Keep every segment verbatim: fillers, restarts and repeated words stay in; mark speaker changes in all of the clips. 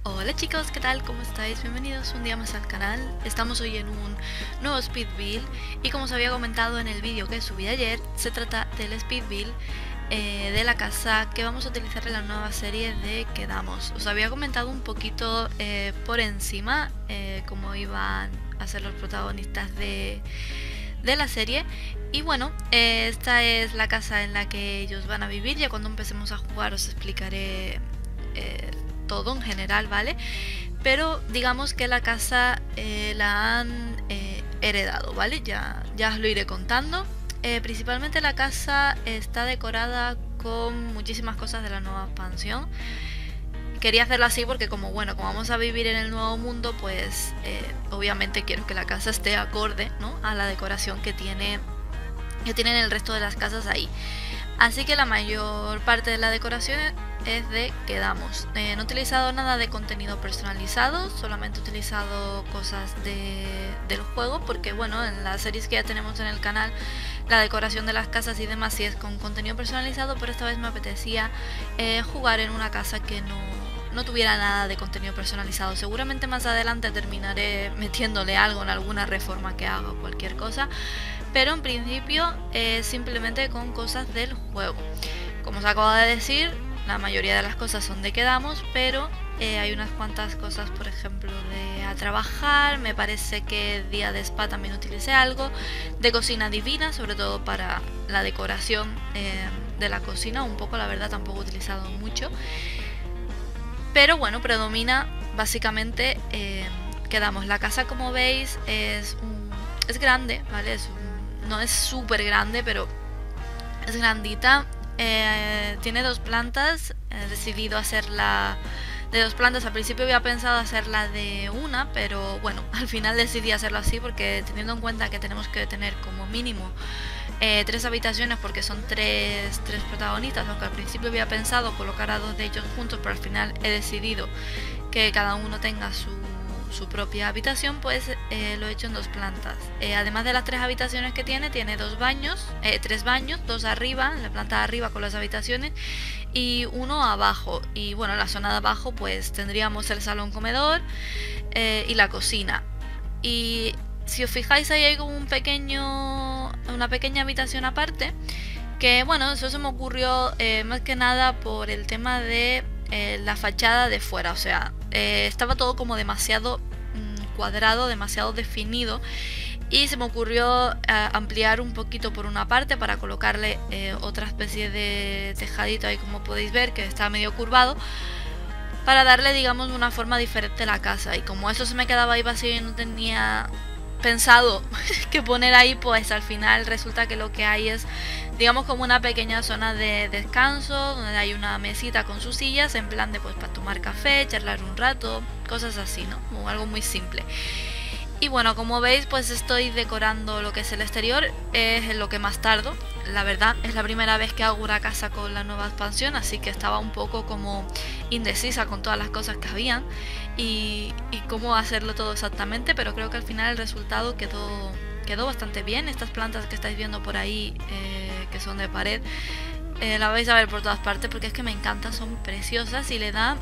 Speaker 1: Hola chicos, ¿qué tal? ¿Cómo estáis? Bienvenidos un día más al canal. Estamos hoy en un nuevo speed build y como os había comentado en el vídeo que subí ayer, se trata del speed build eh, de la casa que vamos a utilizar en la nueva serie de Quedamos. Os había comentado un poquito eh, por encima eh, cómo iban a ser los protagonistas de, de la serie. Y bueno, eh, esta es la casa en la que ellos van a vivir. Ya cuando empecemos a jugar os explicaré eh, todo en general, ¿vale? Pero digamos que la casa eh, la han eh, heredado, ¿vale? Ya, ya os lo iré contando. Eh, principalmente la casa está decorada con muchísimas cosas de la nueva expansión. Quería hacerlo así porque como bueno, como vamos a vivir en el nuevo mundo, pues eh, obviamente quiero que la casa esté acorde, ¿no?, a la decoración que tiene que tienen el resto de las casas ahí. Así que la mayor parte de la decoración es de Quedamos. Eh, no he utilizado nada de contenido personalizado, solamente he utilizado cosas de, del juego, porque bueno, en las series que ya tenemos en el canal, la decoración de las casas y demás sí es con contenido personalizado, pero esta vez me apetecía eh, jugar en una casa que no, no tuviera nada de contenido personalizado. Seguramente más adelante terminaré metiéndole algo en alguna reforma que haga o cualquier cosa, pero en principio eh, simplemente con cosas del juego. Como os acabo de decir, la mayoría de las cosas son de Quedamos, pero eh, hay unas cuantas cosas, por ejemplo, de a trabajar. Me parece que día de spa también utilicé algo, de cocina divina, sobre todo para la decoración eh, de la cocina, un poco, la verdad tampoco he utilizado mucho. Pero bueno, predomina básicamente eh, Quedamos. La casa, como veis, es, un, es grande, ¿vale? Es un, no es súper grande, pero es grandita. Eh, tiene dos plantas. He decidido hacerla de dos plantas. Al principio había pensado hacerla de una, pero bueno, al final decidí hacerlo así porque teniendo en cuenta que tenemos que tener como mínimo eh, tres habitaciones, porque son tres, tres protagonistas, aunque al principio había pensado colocar a dos de ellos juntos, pero al final he decidido que cada uno tenga su su propia habitación, pues eh, lo he hecho en dos plantas. Eh, además de las tres habitaciones que tiene, tiene dos baños, eh, tres baños, dos arriba, en la planta de arriba con las habitaciones, y uno abajo. Y bueno, en la zona de abajo pues tendríamos el salón comedor eh, y la cocina. Y si os fijáis, ahí hay como un pequeño, una pequeña habitación aparte, que bueno, eso se me ocurrió eh, más que nada por el tema de eh, la fachada de fuera. O sea, eh, estaba todo como demasiado mmm, cuadrado, demasiado definido, y se me ocurrió eh, ampliar un poquito por una parte para colocarle eh, otra especie de tejadito ahí, como podéis ver, que está medio curvado, para darle, digamos, una forma diferente a la casa. Y como eso se me quedaba ahí vacío y no tenía pensado que poner ahí, pues al final resulta que lo que hay es, digamos, como una pequeña zona de descanso, donde hay una mesita con sus sillas, en plan de pues para tomar café, charlar un rato, cosas así, ¿no? Como algo muy simple. Y bueno, como veis, pues estoy decorando lo que es el exterior, es en lo que más tardo. La verdad, es la primera vez que hago una casa con la nueva expansión, así que estaba un poco como indecisa con todas las cosas que habían y, y cómo hacerlo todo exactamente, pero creo que al final el resultado quedó, quedó bastante bien. Estas plantas que estáis viendo por ahí, eh, que son de pared, eh, la vais a ver por todas partes porque es que me encantan, son preciosas y le da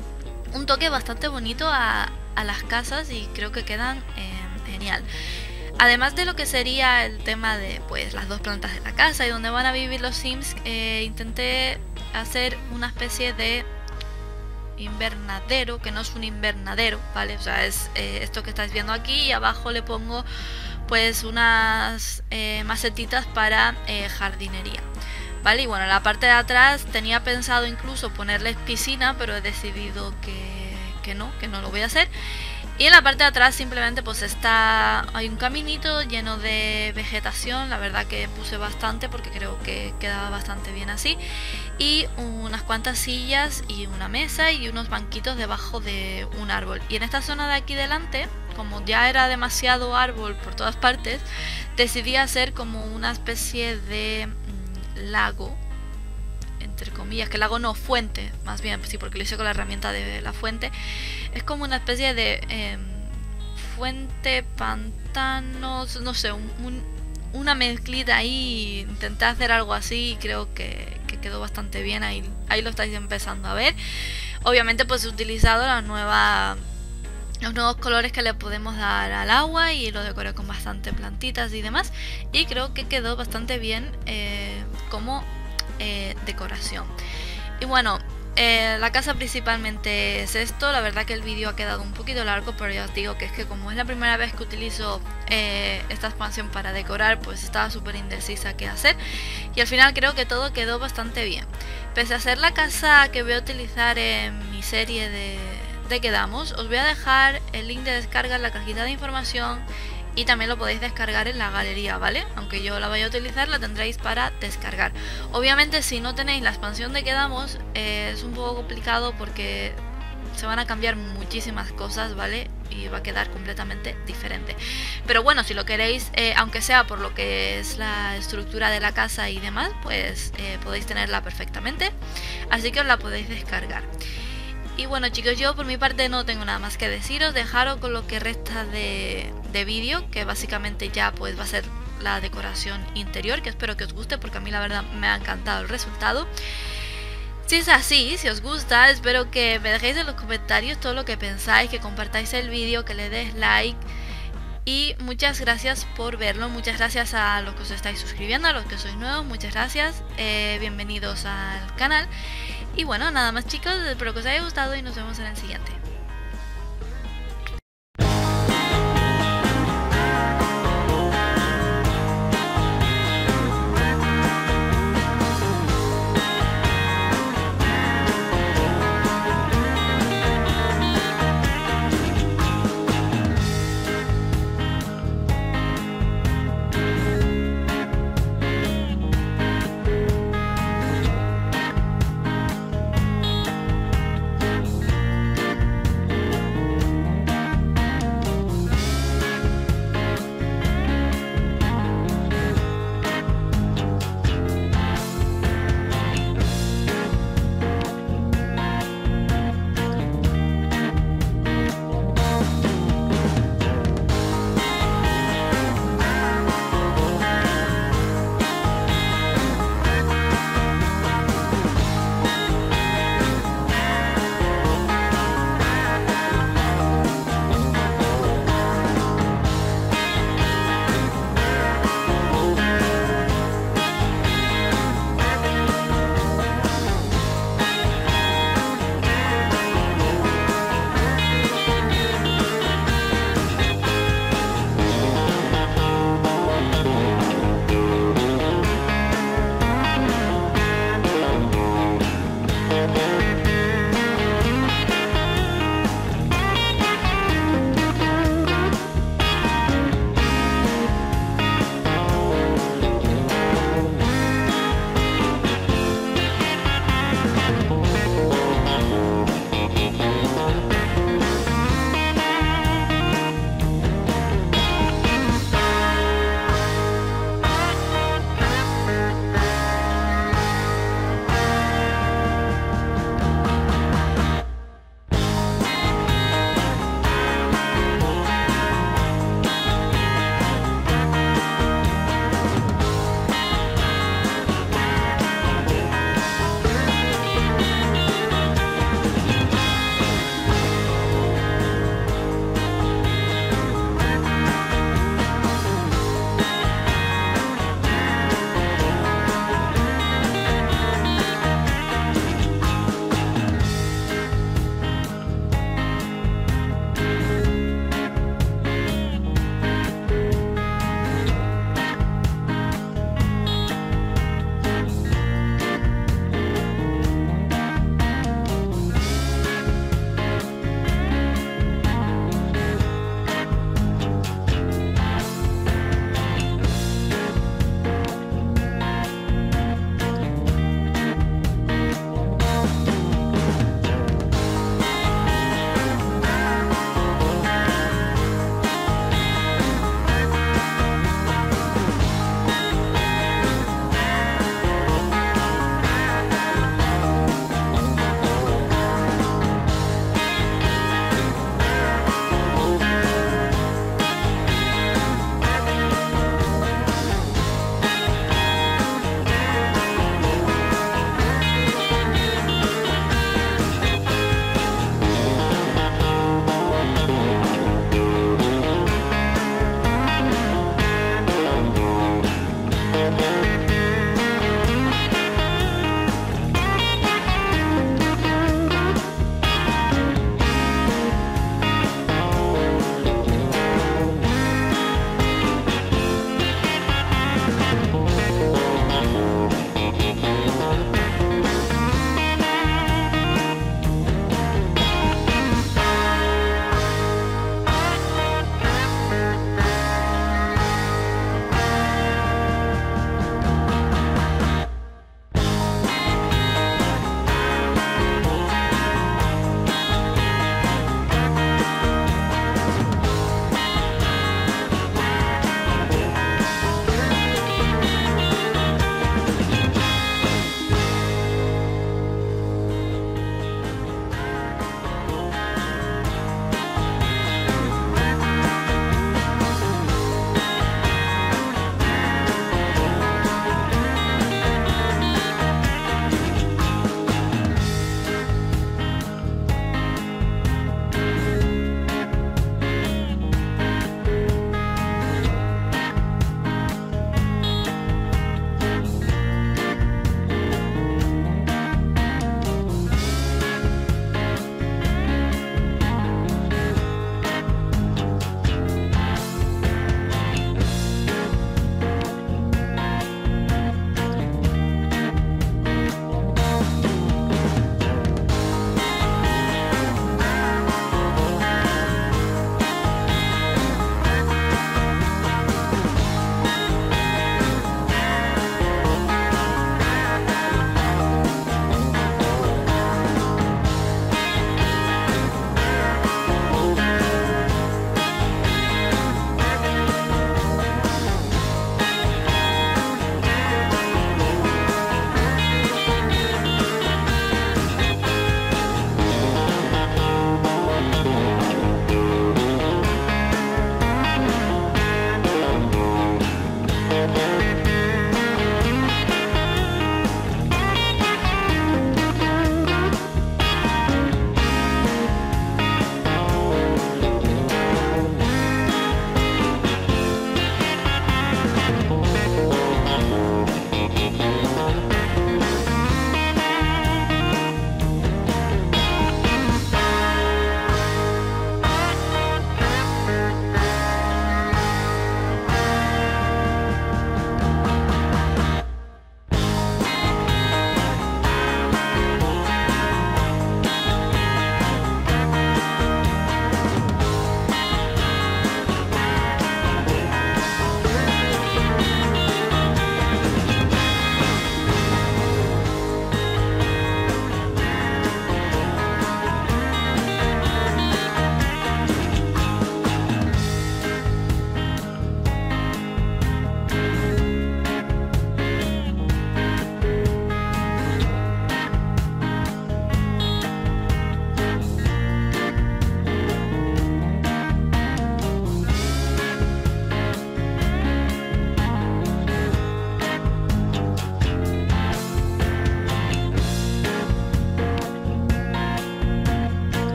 Speaker 1: un toque bastante bonito a, a las casas y creo que quedan eh, genial. Además de lo que sería el tema de pues las dos plantas de la casa y donde van a vivir los Sims, eh, intenté hacer una especie de invernadero, que no es un invernadero, ¿vale? O sea, es eh, esto que estáis viendo aquí, y abajo le pongo pues unas eh, macetitas para eh, jardinería, ¿vale? Y bueno, en la parte de atrás tenía pensado incluso ponerles piscina, pero he decidido que, que no, que no lo voy a hacer. Y en la parte de atrás simplemente pues está, hay un caminito lleno de vegetación. La verdad que puse bastante porque creo que quedaba bastante bien así, y unas cuantas sillas y una mesa y unos banquitos debajo de un árbol. Y en esta zona de aquí delante, como ya era demasiado árbol por todas partes, decidí hacer como una especie de mmm, lago, entre comillas, que lago no, fuente, más bien, sí, porque lo hice con la herramienta de la fuente. Es como una especie de eh, fuente, pantanos, no sé, un, un, una mezclita ahí. Intenté hacer algo así y creo que, que quedó bastante bien. Ahí, ahí lo estáis empezando a ver. Obviamente pues he utilizado la nueva... los nuevos colores que le podemos dar al agua y lo decoré con bastante plantitas y demás, y creo que quedó bastante bien eh, como eh, decoración. Y bueno, eh, la casa principalmente es esto. La verdad que el vídeo ha quedado un poquito largo, pero ya os digo que es que como es la primera vez que utilizo eh, esta expansión para decorar, pues estaba súper indecisa qué hacer, y al final creo que todo quedó bastante bien. Pese a ser la casa que voy a utilizar en mi serie de de Quedamos, os voy a dejar el link de descarga en la cajita de información, y también lo podéis descargar en la galería, ¿vale? Aunque yo la vaya a utilizar, la tendréis para descargar. Obviamente si no tenéis la expansión de Quedamos eh, es un poco complicado porque se van a cambiar muchísimas cosas, ¿vale? Y va a quedar completamente diferente. Pero bueno, si lo queréis, eh, aunque sea por lo que es la estructura de la casa y demás, pues eh, podéis tenerla perfectamente, así que os la podéis descargar. Y bueno chicos, yo por mi parte no tengo nada más que deciros, dejaros con lo que resta de, de vídeo, que básicamente ya pues va a ser la decoración interior, que espero que os guste porque a mí la verdad me ha encantado el resultado. Si es así, si os gusta, espero que me dejéis en los comentarios todo lo que pensáis, que compartáis el vídeo, que le des like. Y muchas gracias por verlo, muchas gracias a los que os estáis suscribiendo, a los que sois nuevos, muchas gracias, eh, bienvenidos al canal. Y bueno, nada más chicos, espero que os haya gustado y nos vemos en el siguiente.